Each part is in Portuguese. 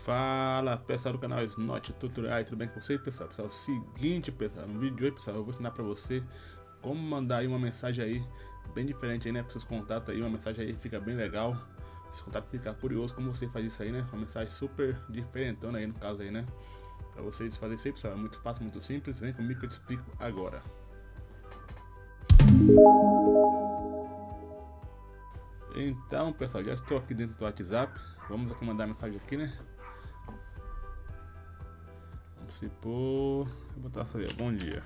Fala pessoal do canal Snot Tutorial, tudo bem com vocês, pessoal? Pessoal, é o seguinte, pessoal, no vídeo de hoje, pessoal, eu vou ensinar pra você como mandar aí uma mensagem aí bem diferente aí, né, para seus contatos aí, uma mensagem aí fica bem legal, esse contato fica curioso como você faz isso aí, né, uma mensagem super diferentona aí no caso aí, né, pra vocês fazerem isso aí, pessoal, é muito fácil, muito simples, vem comigo que eu te explico agora. Então, pessoal, já estou aqui dentro do WhatsApp, vamos aqui mandar a mensagem aqui, né. Se pôr, vou botar assim, bom dia,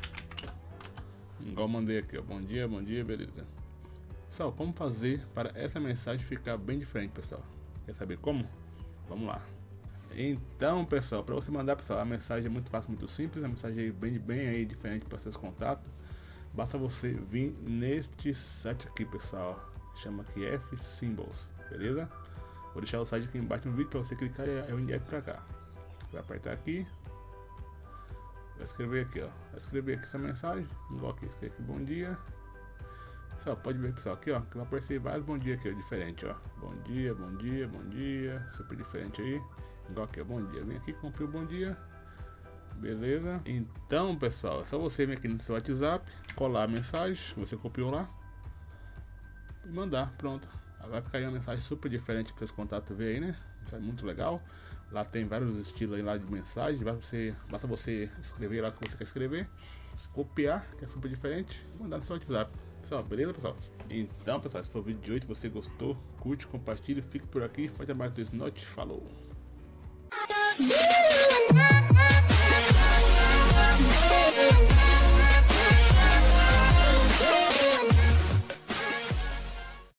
igual mandei aqui, ó, bom dia, beleza. Pessoal, como fazer para essa mensagem ficar bem diferente, pessoal? Quer saber como? Vamos lá. Então, pessoal, para você mandar, pessoal, a mensagem é muito fácil, muito simples, a mensagem é bem aí diferente para seus contatos. Basta você vir neste site aqui, pessoal, chama aqui F-Symbols, beleza? Vou deixar o site aqui embaixo no vídeo para você clicar e eu enviar para cá. Vai apertar aqui, vai escrever aqui, ó, vai escrever aqui essa mensagem, igual aqui, bom dia. Pessoal, pode ver, pessoal, aqui, ó, que vai aparecer vários bom dia aqui, ó, diferente, ó, bom dia, super diferente aí, igual aqui, ó, bom dia. Vem aqui, comprei o bom dia, beleza. Então, pessoal, é só você vir aqui no seu WhatsApp, colar a mensagem que você copiou lá e mandar, pronto. Aí vai ficar aí uma mensagem super diferente que seus contatos vê aí, né? É muito legal. Lá tem vários estilos aí lá de mensagem. Basta você escrever lá o que você quer escrever, copiar, que é super diferente, e mandar no seu WhatsApp. Pessoal, beleza, pessoal? Então, pessoal, se for o vídeo de hoje, se você gostou, curte, compartilha, fique por aqui. Forte abraço do Snot, falou! Yeah.